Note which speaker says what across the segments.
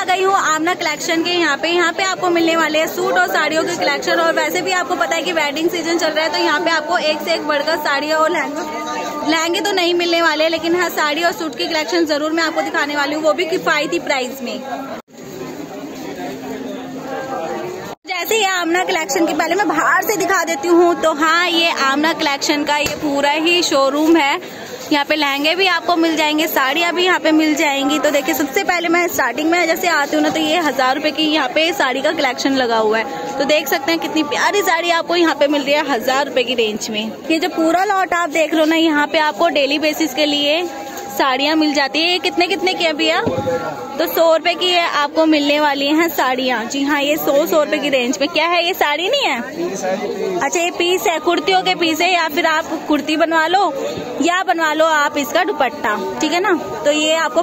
Speaker 1: गई हूँ आमना कलेक्शन के यहाँ पे आपको मिलने वाले हैं सूट और साड़ियों के कलेक्शन। और वैसे भी आपको पता है कि वेडिंग सीजन चल रहा है, तो यहाँ पे आपको एक से एक बढ़कर साड़ियाँ और लहंगे तो नहीं मिलने वाले, लेकिन हाँ साड़ी और सूट की कलेक्शन जरूर मैं आपको दिखाने वाली हूँ, वो भी किफायती प्राइस में। जैसे ये आमना कलेक्शन की पहले मैं बाहर से दिखा देती हूँ। तो हाँ, ये आमना कलेक्शन का ये पूरा ही शोरूम है। यहाँ पे लहंगे भी आपको मिल जाएंगे, साड़ियाँ भी यहाँ पे मिल जाएंगी। तो देखिए, सबसे पहले मैं स्टार्टिंग में जैसे आती हूँ ना, तो ये 1000 रुपए की यहाँ पे साड़ी का कलेक्शन लगा हुआ है। तो देख सकते हैं कितनी प्यारी साड़ी आपको यहाँ पे मिल रही है 1000 रुपए की रेंज में। ये जो पूरा लॉट आप देख रहे हो ना, यहाँ पे आपको डेली बेसिस के लिए साड़ियाँ मिल जाती है। ये कितने की है भैया? तो 100 रुपए की है आपको मिलने वाली हैं साड़ियाँ। जी हाँ, ये 100 रुपए की रेंज में। क्या है ये, साड़ी नहीं है? अच्छा, ये पीस है, कुर्तियों के पीस है, या फिर आप कुर्ती बनवा लो या बनवा लो आप इसका दुपट्टा, ठीक है ना। तो ये आपको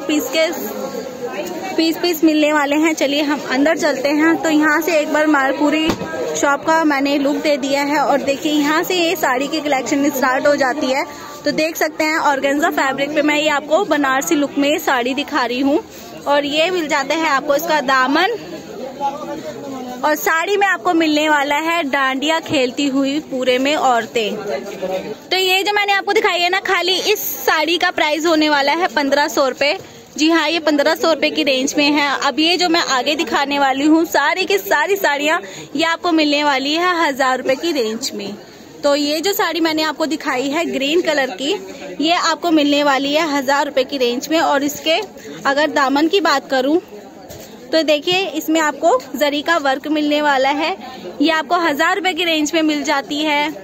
Speaker 1: पीस मिलने वाले हैं। चलिए हम अंदर चलते हैं। तो यहाँ से एक बार पूरी शॉप का मैंने लुक दे दिया है, और देखिए यहाँ से ये साड़ी की कलेक्शन स्टार्ट हो जाती है। तो देख सकते हैं ऑर्गेन्जा फैब्रिक पे मैं ये आपको बनारसी लुक में साड़ी दिखा रही हूँ। और ये मिल जाता है आपको इसका दामन, और साड़ी में आपको मिलने वाला है डांडिया खेलती हुई पूरे में औरतें। तो ये जो मैंने आपको दिखाई है ना, खाली इस साड़ी का प्राइस होने वाला है 1500 रुपए। जी हाँ, ये 1500 रुपए की रेंज में है। अब ये जो मैं आगे दिखाने वाली हूँ सारी की सारी साड़ियाँ, ये आपको मिलने वाली है 1000 रुपए की रेंज में। तो ये जो साड़ी मैंने आपको दिखाई है ग्रीन कलर की, ये आपको मिलने वाली है 1000 रुपए की रेंज में। और इसके अगर दामन की बात करूं तो देखिए, इसमें आपको जरी का वर्क मिलने वाला है। ये आपको 1000 रुपए की रेंज में मिल जाती है।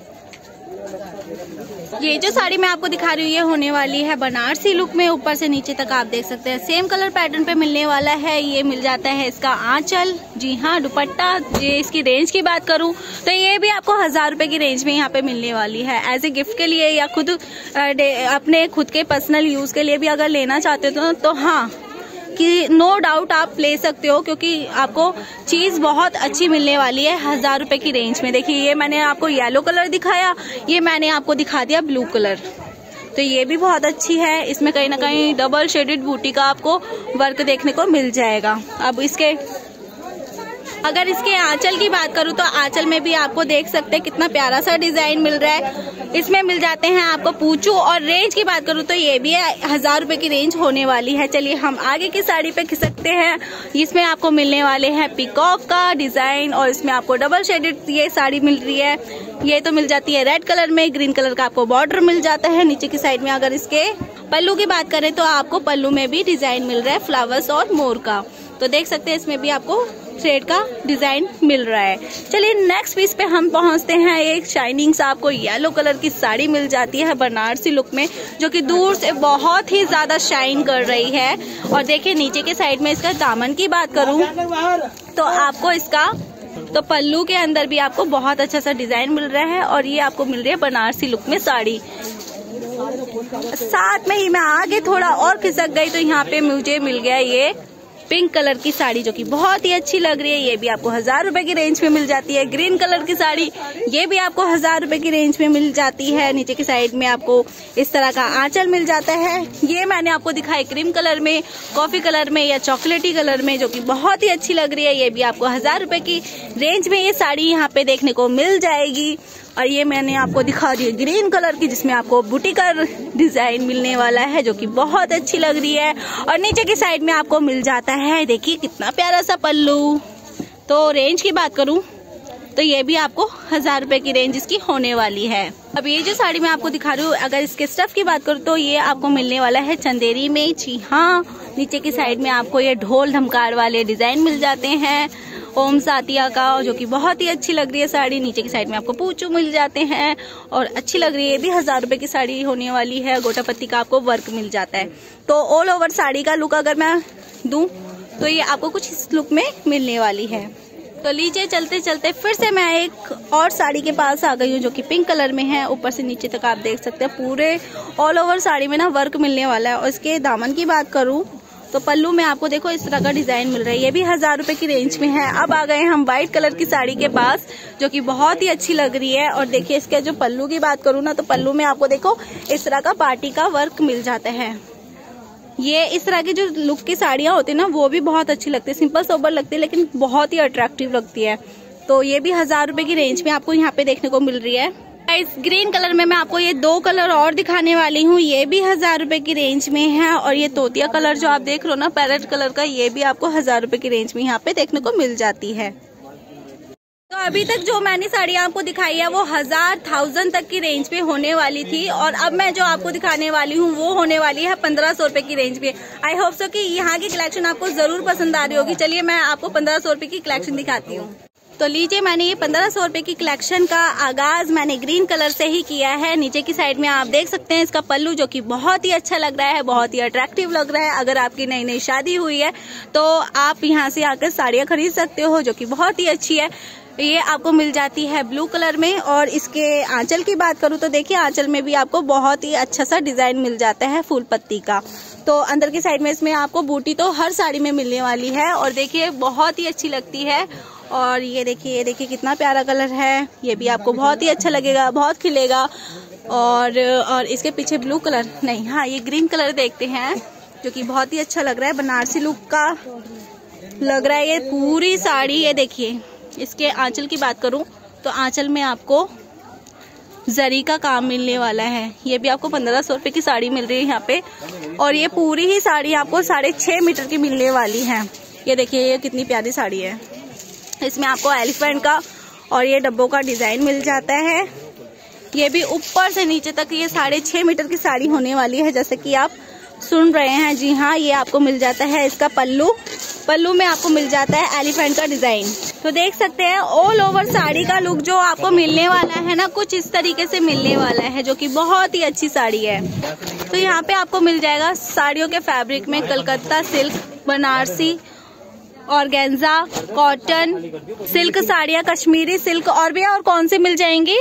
Speaker 1: ये जो साड़ी मैं आपको दिखा रही हूँ, ये होने वाली है बनारसी लुक में, ऊपर से नीचे तक आप देख सकते हैं सेम कलर पैटर्न पे मिलने वाला है। ये मिल जाता है इसका आंचल, जी हाँ दुपट्टा। ये इसकी रेंज की बात करूँ तो ये भी आपको 1000 रुपए की रेंज में यहाँ पे मिलने वाली है। एज ए गिफ्ट के लिए या खुद अपने खुद के पर्सनल यूज के लिए भी अगर लेना चाहते हो तो हाँ कि नो डाउट आप ले सकते हो, क्योंकि आपको चीज बहुत अच्छी मिलने वाली है 1000 रुपए की रेंज में। देखिए, ये मैंने आपको येलो कलर दिखाया, ये मैंने आपको दिखा दिया ब्लू कलर। तो ये भी बहुत अच्छी है। इसमें कहीं ना कहीं डबल शेडेड बूटी का आपको वर्क देखने को मिल जाएगा। अब अगर इसके आंचल की बात करूँ तो आंचल में भी आपको देख सकते हैं कितना प्यारा सा डिजाइन मिल रहा है। इसमें मिल जाते हैं आपको पूचू। और रेंज की बात करूँ तो ये भी 1000 रुपए की रेंज होने वाली है। चलिए हम आगे की साड़ी पे खिसकते हैं। इसमें आपको मिलने वाले हैं पीकॉक का डिजाइन, और इसमें आपको डबल शेडेड ये साड़ी मिल रही है। ये तो मिल जाती है रेड कलर में, ग्रीन कलर का आपको बॉर्डर मिल जाता है नीचे की साइड में। अगर इसके पल्लू की बात करें तो आपको पल्लू में भी डिजाइन मिल रहा है फ्लावर्स और मोर का। तो देख सकते हैं इसमें भी आपको थ्रेड का डिजाइन मिल रहा है। चलिए नेक्स्ट पीस पे हम पहुंचते हैं। एक शाइनिंग सा आपको येलो कलर की साड़ी मिल जाती है बनारसी लुक में, जो कि दूर से बहुत ही ज्यादा शाइन कर रही है। और देखिए नीचे के साइड में इसका दामन की बात करूं तो आपको इसका तो पल्लू के अंदर भी आपको बहुत अच्छा सा डिजाइन मिल रहा है। और ये आपको मिल रही है बनारसी लुक में साड़ी। साथ में ही मैं आगे थोड़ा और खिसक गई तो यहाँ पे मुझे मिल गया ये पिंक कलर की साड़ी, जो कि बहुत ही अच्छी लग रही है। ये भी आपको 1000 रुपए की रेंज में मिल जाती है। ग्रीन कलर की साड़ी, ये भी आपको 1000 रुपए की रेंज में मिल जाती है। नीचे की साइड में आपको इस तरह का आंचल मिल जाता है। ये मैंने आपको दिखाई क्रीम कलर में, कॉफी कलर में या चॉकलेटी कलर में, जो कि बहुत ही अच्छी लग रही है। ये भी आपको 1000 रुपए की रेंज में ये साड़ी यहाँ पे देखने को मिल जाएगी। और ये मैंने आपको दिखा दी ग्रीन कलर की, जिसमें आपको बूटी का डिजाइन मिलने वाला है, जो कि बहुत अच्छी लग रही है। और नीचे की साइड में आपको मिल जाता है, देखिए कितना प्यारा सा पल्लू। तो रेंज की बात करूं तो ये भी आपको 1000 रुपए की रेंज इसकी होने वाली है। अब ये जो साड़ी मैं आपको दिखा रही हूँ, अगर इसके स्टफ की बात करूँ तो ये आपको मिलने वाला है चंदेरी में। जी हाँ, नीचे की साइड में आपको ये ढोल धमकार वाले डिजाइन मिल जाते हैं ओम सातिया का, जो कि बहुत ही अच्छी लग रही है साड़ी। नीचे की साइड में आपको पूचू मिल जाते हैं और अच्छी लग रही है। ये भी 1000 रुपए की साड़ी होने वाली है। गोटा पत्ती का आपको वर्क मिल जाता है। तो ऑल ओवर साड़ी का लुक अगर मैं दूं तो ये आपको कुछ इस लुक में मिलने वाली है। तो लीजिए चलते चलते फिर से मैं एक और साड़ी के पास आ गई हूँ, जो कि पिंक कलर में है। ऊपर से नीचे तक आप देख सकते हैं पूरे ऑल ओवर साड़ी में ना वर्क मिलने वाला है। और इसके दामन की बात करूँ तो पल्लू में आपको देखो इस तरह का डिजाइन मिल रहा है। ये भी 1000 रुपए की रेंज में है। अब आ गए हम व्हाइट कलर की साड़ी के पास, जो कि बहुत ही अच्छी लग रही है। और देखिए इसके जो पल्लू की बात करूँ ना, तो पल्लू में आपको देखो इस तरह का पार्टी का वर्क मिल जाता है। ये इस तरह की जो लुक की साड़ियाँ होती है ना वो भी बहुत अच्छी लगती है, सिंपल सोबर लगती है लेकिन बहुत ही अट्रैक्टिव लगती है। तो ये भी 1000 रुपए की रेंज में आपको यहाँ पे देखने को मिल रही है। इस ग्रीन कलर में मैं आपको ये 2 कलर और दिखाने वाली हूँ, ये भी 1000 रुपए की रेंज में है। और ये तोतिया कलर जो आप देख रहे हो ना, पैरेट कलर का, ये भी आपको 1000 रुपए की रेंज में यहाँ पे देखने को मिल जाती है। तो अभी तक जो मैंने साड़ियाँ आपको दिखाई है वो 1000 तक की रेंज में होने वाली थी, और अब मैं जो आपको दिखाने वाली हूँ वो होने वाली है 1500 रुपए की रेंज में। आई होप सो कि यहाँ की कलेक्शन आपको जरूर पसंद आ रही होगी। चलिए मैं आपको 1500 रुपए की कलेक्शन दिखाती हूँ। तो लीजिए, मैंने ये 1500 रुपए की कलेक्शन का आगाज मैंने ग्रीन कलर से ही किया है। नीचे की साइड में आप देख सकते हैं इसका पल्लू जो कि बहुत ही अच्छा लग रहा है, बहुत ही अट्रैक्टिव लग रहा है। अगर आपकी नई नई शादी हुई है तो आप यहाँ से आकर साड़ियाँ खरीद सकते हो जो कि बहुत ही अच्छी है। ये आपको मिल जाती है ब्लू कलर में। और इसके आंचल की बात करूँ तो देखिए, आंचल में भी आपको बहुत ही अच्छा सा डिजाइन मिल जाता है फूल पत्ती का। तो अंदर की साइड में इसमें आपको बूटी तो हर साड़ी में मिलने वाली है, और देखिए बहुत ही अच्छी लगती है। और ये देखिए कितना प्यारा कलर है, ये भी आपको बहुत ही अच्छा लगेगा, बहुत खिलेगा। और इसके पीछे ब्लू कलर नहीं, हाँ ये ग्रीन कलर देखते हैं जो कि बहुत ही अच्छा लग रहा है, बनारसी लुक का लग रहा है ये पूरी साड़ी। ये देखिए, इसके आंचल की बात करूं तो आंचल में आपको जरी का काम मिलने वाला है। ये भी आपको 1500 रुपए की साड़ी मिल रही है यहाँ पे, और ये पूरी ही साड़ी आपको 6.5 मीटर की मिलने वाली है। ये देखिए ये कितनी प्यारी साड़ी है, इसमें आपको एलिफेंट का और ये डब्बों का डिजाइन मिल जाता है। ये भी ऊपर से नीचे तक ये 6.5 मीटर की साड़ी होने वाली है, जैसे कि आप सुन रहे हैं। जी हाँ, ये आपको मिल जाता है इसका पल्लू में आपको मिल जाता है एलिफेंट का डिजाइन। तो देख सकते हैं ऑल ओवर साड़ी का लुक जो आपको मिलने वाला है ना, कुछ इस तरीके से मिलने वाला है, जो कि बहुत ही अच्छी साड़ी है। तो यहाँ पे आपको मिल जाएगा साड़ियों के फैब्रिक में Calcutta silk, Banarasi, organza, cotton, silk साड़ियाँ, कश्मीरी सिल्क, और भी और कौन से मिल जाएंगी?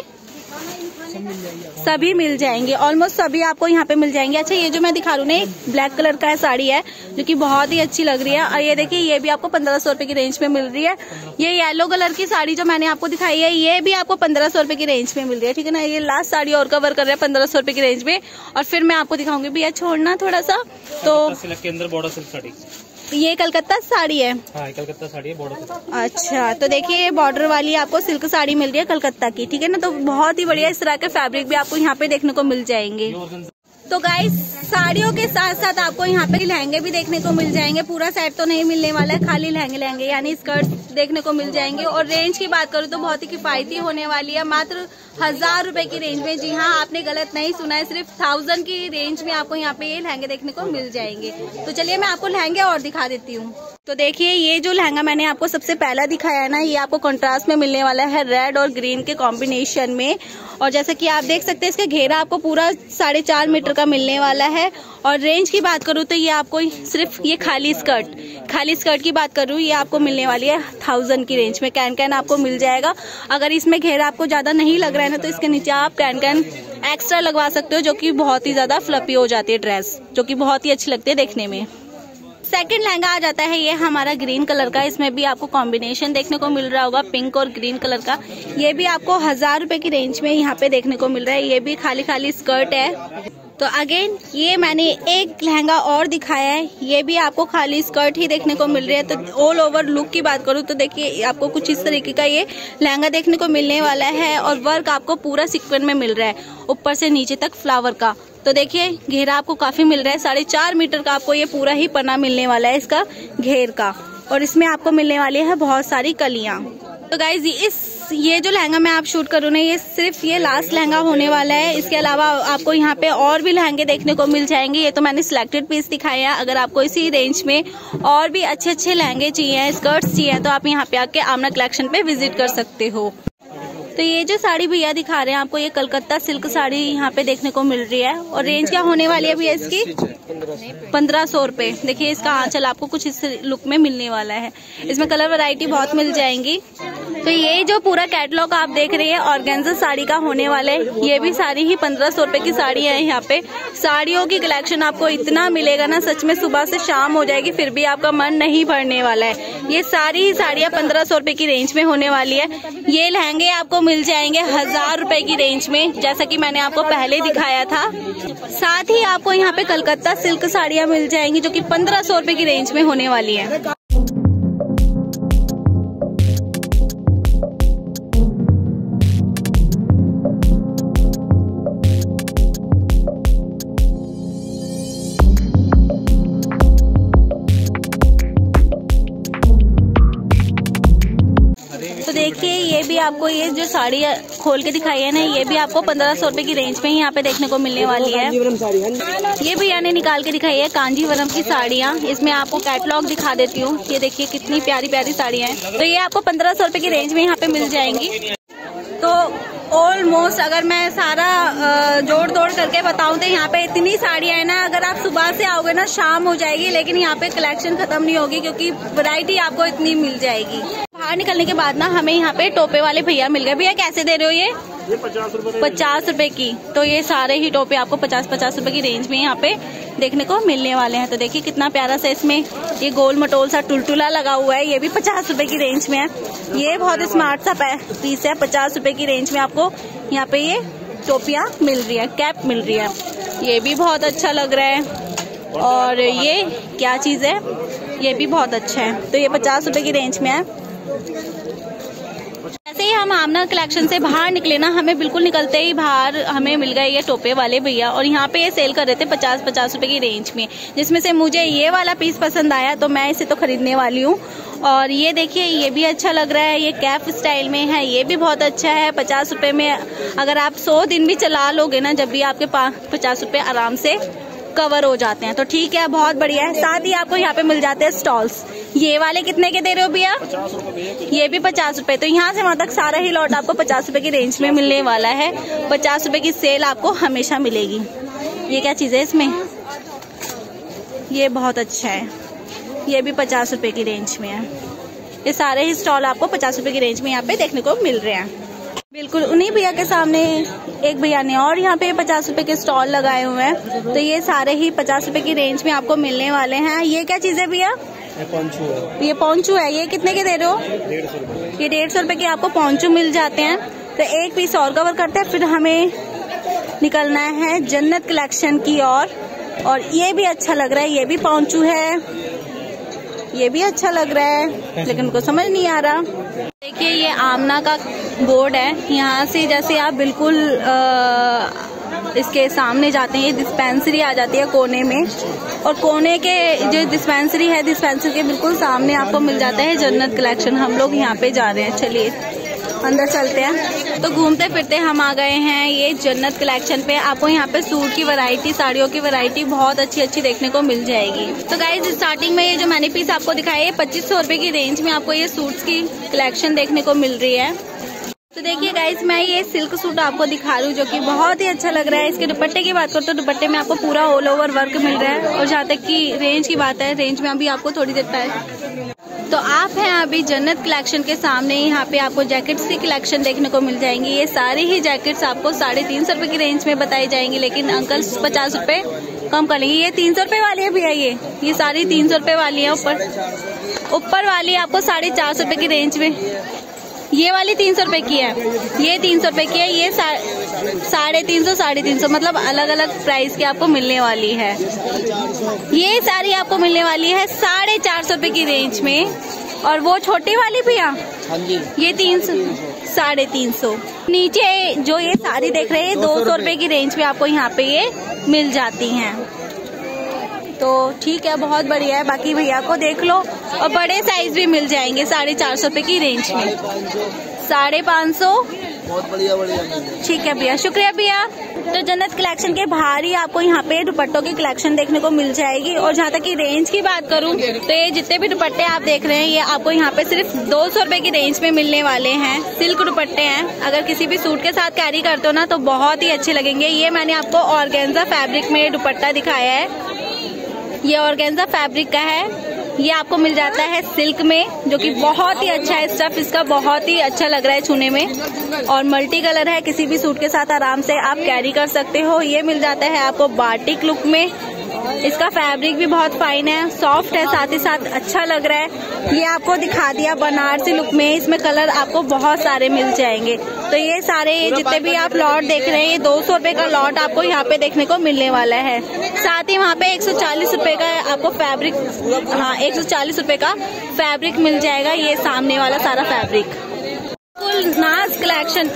Speaker 1: सभी मिल जाएंगे, ऑलमोस्ट सभी आपको यहाँ पे मिल जाएंगे। अच्छा, ये जो मैं दिखा रही हूँ ना, ब्लैक कलर का साड़ी है जो कि बहुत ही अच्छी लग रही है। और ये देखिए, ये भी आपको 1500 रुपए की रेंज में मिल रही है। ये येलो कलर की साड़ी जो मैंने आपको दिखाई है, ये भी आपको 1500 रुपए की रेंज में मिल रही है, ठीक है ना। ये लास्ट साड़ी और कवर कर रहा है 1500 रुपए की रेंज में, और फिर मैं आपको दिखाऊंगी। भैया छोड़ना थोड़ा सा, तो
Speaker 2: सिल्क के अंदर बॉर्डर सिल्क साड़ी,
Speaker 1: ये कलकत्ता साड़ी है।
Speaker 2: हाँ, कलकत्ता साड़ी है, बॉर्डर सिल्क।
Speaker 1: अच्छा, तो देखिए ये बॉर्डर वाली आपको सिल्क साड़ी मिल रही है कलकत्ता की, ठीक है ना। तो बहुत ही बढ़िया इस तरह के फैब्रिक भी आपको यहाँ पे देखने को मिल जाएंगे। तो गाइस, साड़ियों के साथ साथ आपको यहाँ पे लहंगे भी देखने को मिल जाएंगे। पूरा सेट तो नहीं मिलने वाला है, खाली लहंगे यानी स्कर्ट देखने को मिल जाएंगे। और रेंज की बात करूँ तो बहुत ही किफायती होने वाली है, मात्र 1000 रुपए की रेंज में। जी हाँ, आपने गलत नहीं सुना है, सिर्फ 1000 की रेंज में आपको यहाँ पे ये लहंगे देखने को मिल जाएंगे। तो चलिए मैं आपको लहंगे और दिखा देती हूँ। तो देखिए, ये जो लहंगा मैंने आपको सबसे पहला दिखाया है ना, ये आपको कंट्रास्ट में मिलने वाला है, रेड और ग्रीन के कॉम्बिनेशन में। और जैसा कि आप देख सकते हैं, इसका घेरा आपको पूरा 4.5 मीटर का मिलने वाला है। और रेंज की बात करूँ तो ये आपको सिर्फ ये खाली स्कर्ट की बात करूँ, ये आपको मिलने वाली है 1000 की रेंज में। कैन आपको मिल जाएगा। अगर इसमें घेरा आपको ज्यादा नहीं लग रहा है ना, तो इसके नीचे आप कैन एक्स्ट्रा लगवा सकते हो, जो कि बहुत ही ज्यादा फ्लफी हो जाती है ड्रेस, जो कि बहुत ही अच्छी लगती है देखने में। सेकंड लहंगा आ जाता है ये हमारा ग्रीन कलर का। इसमें भी आपको कॉम्बिनेशन देखने को मिल रहा होगा, पिंक और ग्रीन कलर का। ये भी आपको 1000 रुपए की रेंज में यहाँ पे देखने को मिल रहा है। ये भी खाली स्कर्ट है। तो अगेन ये मैंने एक लहंगा और दिखाया है, ये भी आपको खाली स्कर्ट ही देखने को मिल रही है। तो ऑल ओवर लुक की बात करूँ तो देखिए, आपको कुछ इस तरीके का ये लहंगा देखने को मिलने वाला है। और वर्क आपको पूरा सीक्वेंस में मिल रहा है, ऊपर से नीचे तक फ्लावर का। तो देखिए, घेरा आपको काफी मिल रहा है, 4.5 मीटर का आपको ये पूरा ही पन्ना मिलने वाला है इसका घेर का। और इसमें आपको मिलने वाली है बहुत सारी कलियां। तो गाइज, ये जो लहंगा मैं आप शूट करूँ ना, ये सिर्फ ये लास्ट लहंगा होने वाला है। इसके अलावा आपको यहाँ पे और भी लहंगे देखने को मिल जाएंगे। ये तो मैंने सिलेक्टेड पीस दिखाए हैं। अगर आपको इसी रेंज में और भी अच्छे लहंगे चाहिए, स्कर्ट्स चाहिए, तो आप यहाँ पे आके आमना कलेक्शन पे विजिट कर सकते हो। तो ये जो साड़ी भैया दिखा रहे हैं आपको, ये कलकत्ता सिल्क साड़ी यहाँ पे देखने को मिल रही है। और रेंज क्या होने वाली है भैया इसकी? 1500 रुपए। देखिए, इसका आंचल आपको कुछ इस लुक में मिलने वाला है। इसमें कलर वैरायटी बहुत मिल जाएंगी। तो ये जो पूरा कैटलॉग आप देख रहे हैं ऑर्गेन्जा साड़ी का होने वाला है। ये भी साड़ी ही 1500 रुपए की साड़ी है। यहाँ पे साड़ियों की कलेक्शन आपको इतना मिलेगा ना, सच में सुबह से शाम हो जाएगी फिर भी आपका मन नहीं भरने वाला है। ये सारी ही साड़ियाँ 1500 रुपए की रेंज में होने वाली है। ये लहंगे आपको मिल जाएंगे 1000 रुपए की रेंज में, जैसा कि मैंने आपको पहले दिखाया था। साथ ही आपको यहाँ पे कलकत्ता सिल्क साड़ियाँ मिल जाएंगी जो कि 1500 रुपए की रेंज में होने वाली है। तो देखिए ये भी आपको, ये जो साड़ी खोल के दिखाई है ना, ये भी आपको 1500 रुपए की रेंज में ही यहाँ पे देखने को मिलने वाली है। ये भैया ने निकाल के दिखाई है कांजीवरम की साड़ियाँ। इसमें आपको कैटलॉग दिखा देती हूँ। ये देखिए कितनी प्यारी प्यारी साड़ियाँ हैं। तो ये आपको 1500 रुपए की रेंज में यहाँ पे मिल जाएंगी। तो ऑलमोस्ट अगर मैं सारा जोड़ तोड़ करके बताऊं तो यहाँ पे इतनी साड़ियाँ है ना, अगर आप सुबह से आओगे ना शाम हो जाएगी, लेकिन यहाँ पे कलेक्शन खत्म नहीं होगी क्योंकि वैरायटी आपको इतनी मिल जाएगी। बाहर निकलने के बाद ना हमें यहाँ पे टोपे वाले भैया मिल गए। भैया कैसे दे रहे हो ये? 50 रुपए की। तो ये सारे ही टोपे आपको 50-50 रुपए की रेंज में यहाँ पे देखने को मिलने वाले हैं। तो देखिए कितना प्यारा सा इसमें ये गोल मटोल सा टुलटुला लगा हुआ है। ये भी 50 रुपए की रेंज में है। ये बहुत स्मार्ट सा पीस है। 50 रुपए की रेंज में आपको यहाँ पे ये टोपियाँ मिल रही है, कैप मिल रही है। ये भी बहुत अच्छा लग रहा है। और ये क्या चीज है, ये भी बहुत अच्छा है। तो ये 50 रुपए की रेंज में है। जैसे ही हम आमना कलेक्शन से बाहर निकले ना, हमें बिल्कुल निकलते ही बाहर हमें मिल गए ये टोपे वाले भैया। और यहाँ पे ये सेल कर रहे थे 50-50 रुपए की रेंज में, जिसमें से मुझे ये वाला पीस पसंद आया तो मैं इसे तो खरीदने वाली हूँ। और ये देखिए ये भी अच्छा लग रहा है, ये कैप स्टाइल में है। ये भी बहुत अच्छा है। 50 रुपए में अगर आप 100 दिन भी चला लोगे ना, जब भी आपके पास 50 रुपए आराम से कवर हो जाते हैं। तो ठीक है, बहुत बढ़िया है। साथ ही आपको यहाँ पे मिल जाते हैं स्टॉल्स। ये वाले कितने के दे रहे हो भैया? ये भी 50 रुपए। तो यहाँ से वहाँ तक सारा ही लॉट आपको 50 रुपए की रेंज में मिलने वाला है। 50 रुपए की सेल आपको हमेशा मिलेगी। ये क्या चीज है इसमें? ये बहुत अच्छा है। ये भी 50 रुपए की रेंज में है। ये सारे ही स्टॉल आपको 50 रुपए की रेंज में यहाँ पे देखने को मिल रहे हैं। बिल्कुल उन्हीं भैया के सामने एक भैया ने और यहाँ पे 50 रुपए के स्टॉल लगाए हुए हैं। तो ये सारे ही 50 रुपए की रेंज में आपको मिलने वाले हैं। ये क्या चीज है भैया? ये पोंचू है। ये कितने के दे रहे हो?
Speaker 2: 150 रुपए।
Speaker 1: ये 150 रुपए के आपको पोंचू मिल जाते हैं। तो एक पीस और कवर करते हैं, फिर हमें निकलना है जन्नत कलेक्शन की और ये भी अच्छा लग रहा है। ये भी पोंचू है, ये भी अच्छा लग रहा है, लेकिन उनको समझ नहीं आ रहा। देखिए ये आमना का बोर्ड है। यहाँ से जैसे आप बिल्कुल इसके सामने जाते हैं, ये डिस्पेंसरी आ जाती है कोने में। और कोने के जो डिस्पेंसरी है, डिस्पेंसरी के बिल्कुल सामने आपको मिल जाता है जन्नत कलेक्शन। हम लोग यहाँ पे जा रहे हैं, चलिए अंदर चलते हैं। तो घूमते फिरते हम आ गए हैं ये जन्नत कलेक्शन पे। आपको यहाँ पे सूट की वैरायटी, साड़ियों की वैरायटी बहुत अच्छी अच्छी देखने को मिल जाएगी। तो गाइज स्टार्टिंग में ये जो मैंने पीस आपको दिखाया है 2500 रुपए की रेंज में आपको ये सूट्स की कलेक्शन देखने को मिल रही है। तो देखिए गाइज मैं ये सिल्क सूट आपको दिखा रही हूँ जो कि बहुत ही अच्छा लग रहा है। इसके दुपट्टे की बात करूँ तो दुपट्टे में आपको पूरा ऑल ओवर वर्क मिल रहा है। और जहाँ तक की रेंज की बात है, रेंज में अभी आपको थोड़ी देर पहले। तो आप हैं अभी जन्नत कलेक्शन के सामने। यहाँ पे आपको जैकेट्स की कलेक्शन देखने को मिल जाएंगी। ये सारी ही जैकेट्स आपको 350 रुपए की रेंज में बताई जाएंगी, लेकिन अंकल 50 रुपए कम कर लेंगे। ये 300 रुपए वाली है भैया, ये सारी 300 रुपए वाली है। ऊपर वाली आपको 450 रुपए की रेंज में। ये वाली 300 रुपए की है, ये 300 रुपए की है। ये 350 मतलब अलग अलग प्राइस की आपको मिलने वाली है। ये सारी आपको मिलने वाली है 450 रुपए की रेंज में। और वो छोटी वाली भैया, ये 350 नीचे जो ये साड़ी देख रहे हैं 200 रुपए की रेंज में आपको यहाँ पे ये मिल जाती हैं। तो ठीक है, बहुत बढ़िया है। बाकी भैया को देख लो। और बड़े साइज भी मिल जाएंगे 450 रुपए की रेंज में, 550।
Speaker 3: बहुत बढ़िया बढ़िया।
Speaker 1: ठीक है भैया, शुक्रिया भैया। तो जन्नत कलेक्शन के बाहर ही आपको यहाँ पे दुपट्टों की कलेक्शन देखने को मिल जाएगी। और जहाँ तक की रेंज की बात करूँ तो ये जितने भी दुपट्टे आप देख रहे हैं ये आपको यहाँ पे सिर्फ 200 रुपए की रेंज में मिलने वाले हैं। सिल्क दुपट्टे हैं, अगर किसी भी सूट के साथ कैरी करते हो ना तो बहुत ही अच्छे लगेंगे। ये मैंने आपको ऑर्गेन्जा फैब्रिक में दुपट्टा दिखाया है। ये ऑर्गेन्जा फैब्रिक का है ये आपको मिल जाता है सिल्क में, जो कि बहुत ही अच्छा है। स्टफ इसका बहुत ही अच्छा लग रहा है छूने में, और मल्टी कलर है। किसी भी सूट के साथ आराम से आप कैरी कर सकते हो। ये मिल जाता है आपको बाटिक लुक में। इसका फैब्रिक भी बहुत फाइन है, सॉफ्ट है, साथ ही साथ अच्छा लग रहा है। ये आपको दिखा दिया बनारसी लुक में। इसमें कलर आपको बहुत सारे मिल जाएंगे। तो ये सारे जितने भी आप लॉट देख रहे हैं, ये 200 रुपए का लॉट आपको यहाँ पे देखने को मिलने वाला है। साथ ही वहाँ पे 140 रुपए का आपको फैब्रिक, हाँ 140 रुपए का फैब्रिक मिल जाएगा। ये सामने वाला सारा फैब्रिक बिल्कुल नाज कलेक्शन।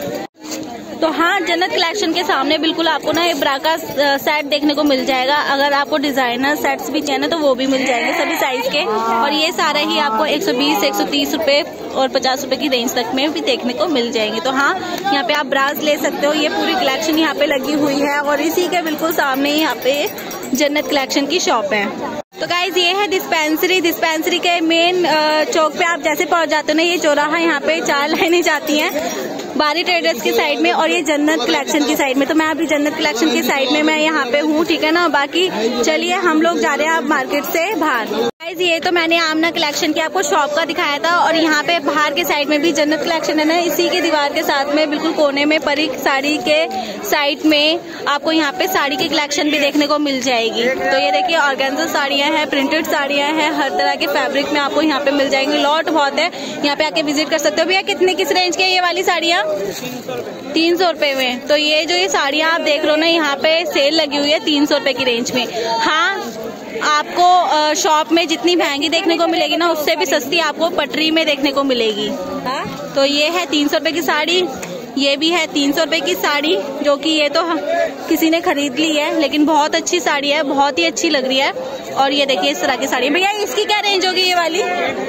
Speaker 1: तो हाँ, जन्नत कलेक्शन के सामने बिल्कुल आपको ना ये ब्रा का सेट देखने को मिल जाएगा। अगर आपको डिजाइनर सेट्स भी चाहिए ना तो वो भी मिल जाएंगे सभी साइज के। और ये सारे ही आपको 120, 130 रुपए और 50 रुपए की रेंज तक में भी देखने को मिल जाएंगे। तो हाँ, यहाँ पे आप ब्रास ले सकते हो। ये पूरी कलेक्शन यहाँ पे लगी हुई है, और इसी के बिल्कुल सामने यहाँ पे जन्नत कलेक्शन की शॉप है। तो गाइज ये है डिस्पेंसरी के मेन चौक पे आप जैसे पहुंच जाते हो ना, ये चौराहा, यहाँ पे 4 लाइनें जाती हैं बारी ट्रेडर्स की साइड में और ये जन्नत कलेक्शन की साइड में। तो मैं अभी जन्नत कलेक्शन की साइड में मैं यहाँ पे हूँ, ठीक है ना। बाकी चलिए हम लोग जा रहे हैं अब मार्केट से बाहर। गाइज ये तो मैंने आमना कलेक्शन की आपको शॉप का दिखाया था, और यहाँ पे बाहर के साइड में भी जन्नत कलेक्शन है ना, इसी के दीवार के साथ में बिल्कुल कोने में परी साड़ी के साइड में आपको यहाँ पे साड़ी की कलेक्शन भी देखने को मिल जाएगी। तो ये देखिए ऑर्गेन्जा साड़ियाँ हैं, प्रिंटेड साड़ियाँ हैं, हर तरह के फैब्रिक में आपको यहाँ पे मिल जाएंगी। लॉट बहुत है, यहाँ पे आके विजिट कर सकते हो। भैया कितने किस रेंज की है ये वाली साड़ियाँ? 300 रुपए में। तो ये जो ये साड़ियाँ आप देख रहे हो ना, यहाँ पे सेल लगी हुई है 300 रुपए की रेंज में। हाँ, आपको शॉप में जितनी महंगी देखने को मिलेगी ना, उससे भी सस्ती आपको पटरी में देखने को मिलेगी। तो ये है 300 रुपए की साड़ी, ये भी है 300 रुपए की साड़ी, जो कि ये तो किसी ने खरीद ली है, लेकिन बहुत अच्छी साड़ी है, बहुत ही अच्छी लग रही है। और ये देखिए इस तरह की साड़ी। भैया इसकी क्या रेंज होगी ये वाली?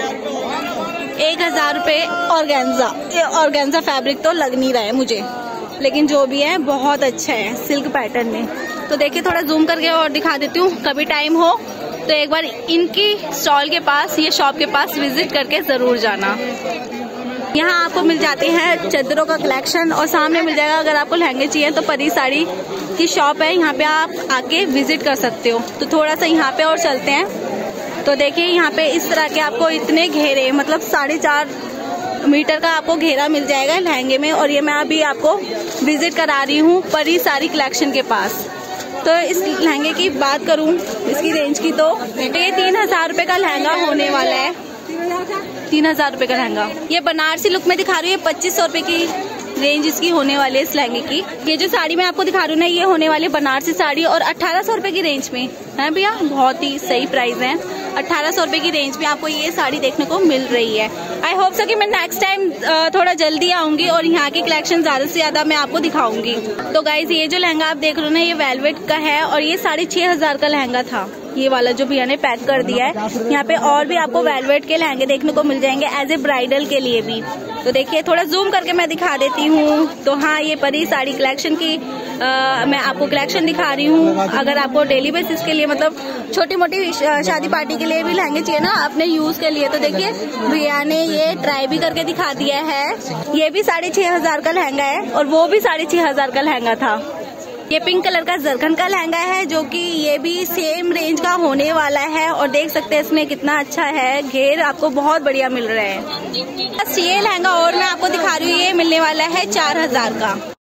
Speaker 1: 1000 रुपए। ऑर्गेन्जा फैब्रिक तो लग नहीं रहा है मुझे, लेकिन जो भी है बहुत अच्छा है सिल्क पैटर्न में। तो देखिए थोड़ा जूम करके और दिखा देती हूँ, कभी टाइम हो तो एक बार इनकी स्टॉल के पास, ये शॉप के पास विजिट करके जरूर जाना। यहाँ आपको मिल जाते हैं चादरों का कलेक्शन, और सामने मिल जाएगा अगर आपको लहंगे चाहिए तो परी साड़ी की शॉप है, यहाँ पे आप आके विजिट कर सकते हो। तो थोड़ा सा यहाँ पे और चलते हैं। तो देखिए यहाँ पे इस तरह के आपको इतने घेरे, मतलब 4.5 मीटर का आपको घेरा मिल जाएगा लहंगे में। और ये मैं अभी आपको विजिट करा रही हूँ परी साड़ी कलेक्शन के पास। तो इस लहंगे की बात करूँ इसकी रेंज की, तो ये 3000 रुपए का लहंगा होने वाला है। 3000 रुपए का लहंगा। ये बनारसी लुक में दिखा रही है, 2500 रुपए की रेंज इसकी होने वाली है इस लहंगे की। ये जो साड़ी मैं आपको दिखा रही हूँ ना, ये होने वाली बनारसी साड़ी, और 1800 रुपए की रेंज में है भैया। बहुत ही सही प्राइस है, 1800 रुपए की रेंज में आपको ये साड़ी देखने को मिल रही है। आई होप सो कि मैं नेक्स्ट टाइम थोड़ा जल्दी आऊंगी और यहाँ की कलेक्शन ज्यादा से ज्यादा मैं आपको दिखाऊंगी। तो गाइज ये जो लहंगा आप देख रहे हो ना, ये वेलवेट का है, और ये 6500 का लहंगा था ये वाला जो भैया ने पैक कर दिया है। यहाँ पे और भी आपको वेलवेट के लहंगे देखने को मिल जाएंगे एज ए ब्राइडल के लिए भी। तो देखिए थोड़ा जूम करके मैं दिखा देती हूँ। तो हाँ, ये परी साड़ी कलेक्शन की मैं आपको कलेक्शन दिखा रही हूँ। अगर आपको डेली बेसिस के लिए, मतलब छोटी मोटी शादी पार्टी के लिए भी लहंगे चाहिए ना अपने यूज के लिए, तो देखिए भैया ने ये ट्राई भी करके दिखा दिया है। ये भी 6500 का लहंगा है, और वो भी 6500 का लहंगा था। ये पिंक कलर का जरकन का लहंगा है, जो कि ये भी सेम रेंज का होने वाला है। और देख सकते हैं इसमें कितना अच्छा है, घेर आपको बहुत बढ़िया मिल रहा है। बस ये लहंगा और मैं आपको दिखा रही हूँ, ये मिलने वाला है 4000 का।